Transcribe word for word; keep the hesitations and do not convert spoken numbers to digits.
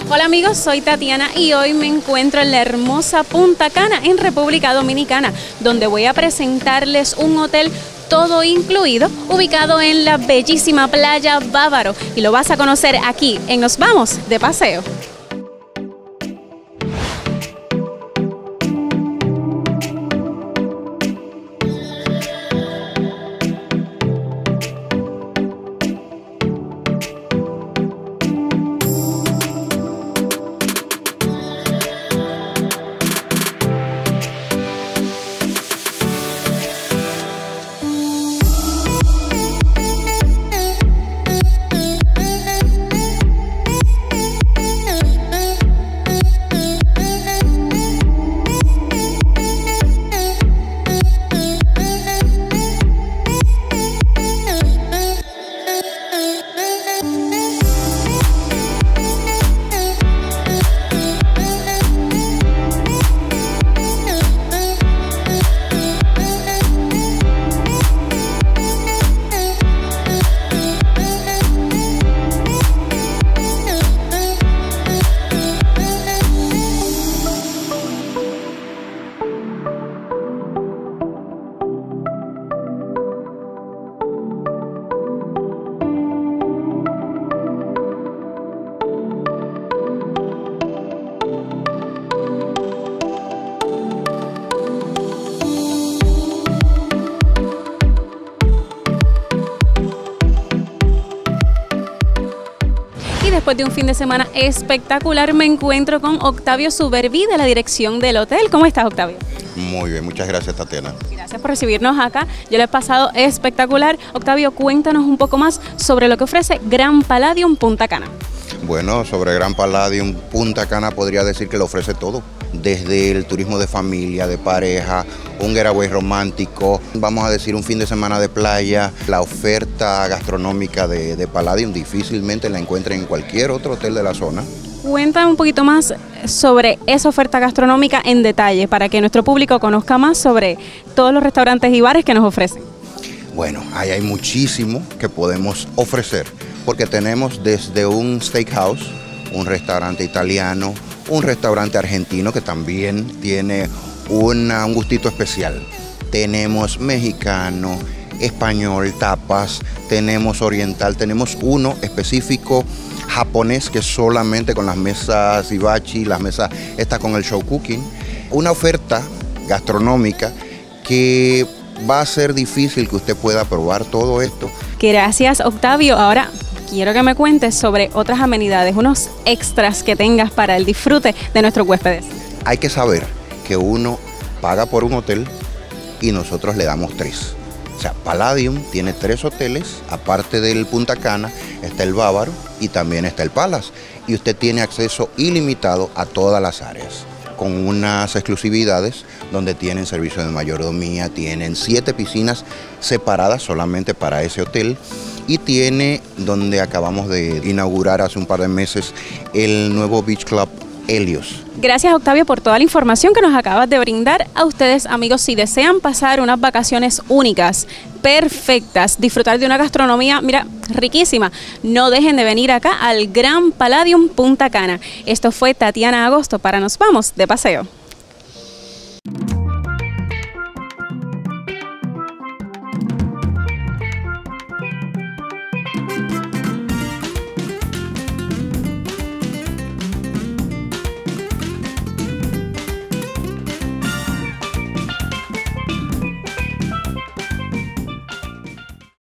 Hola amigos, soy Tatiana y hoy me encuentro en la hermosa Punta Cana, en República Dominicana, donde voy a presentarles un hotel todo incluido, ubicado en la bellísima playa Bávaro, y lo vas a conocer aquí en Nos Vamos de Paseo. Después de un fin de semana espectacular, me encuentro con Octavio Suberví de la dirección del hotel. ¿Cómo estás, Octavio? Muy bien, muchas gracias, Tatiana. Gracias por recibirnos acá. Yo lo he pasado espectacular. Octavio, cuéntanos un poco más sobre lo que ofrece Gran Palladium Punta Cana. Bueno, sobre Gran Palladium Punta Cana podría decir que lo ofrece todo, desde el turismo de familia, de pareja, un getaway romántico, vamos a decir un fin de semana de playa. La oferta gastronómica de, de Palladium difícilmente la encuentran en cualquier otro hotel de la zona. Cuéntame un poquito más sobre esa oferta gastronómica en detalle, para que nuestro público conozca más sobre todos los restaurantes y bares que nos ofrecen. Bueno, ahí hay muchísimo que podemos ofrecer, porque tenemos desde un steakhouse, un restaurante italiano, un restaurante argentino que también tiene una, un gustito especial. Tenemos mexicano, español, tapas, tenemos oriental, tenemos uno específico japonés que solamente con las mesas hibachi, las mesas está con el show cooking. Una oferta gastronómica que va a ser difícil que usted pueda probar todo esto. Gracias, Octavio. Ahora quiero que me cuentes sobre otras amenidades, unos extras que tengas para el disfrute de nuestros huéspedes. Hay que saber que uno paga por un hotel y nosotros le damos tres. O sea, Palladium tiene tres hoteles, aparte del Punta Cana, está el Bávaro y también está el Palace. Y usted tiene acceso ilimitado a todas las áreas, con unas exclusividades donde tienen servicio de mayordomía, tienen siete piscinas separadas solamente para ese hotel, y tiene, donde acabamos de inaugurar hace un par de meses, el nuevo Beach Club Helios. Gracias, Octavio, por toda la información que nos acabas de brindar. A ustedes, amigos, si desean pasar unas vacaciones únicas, perfectas, disfrutar de una gastronomía, mira, riquísima, no dejen de venir acá al Gran Palladium Punta Cana. Esto fue Tatiana Agosto para Nos Vamos de Paseo.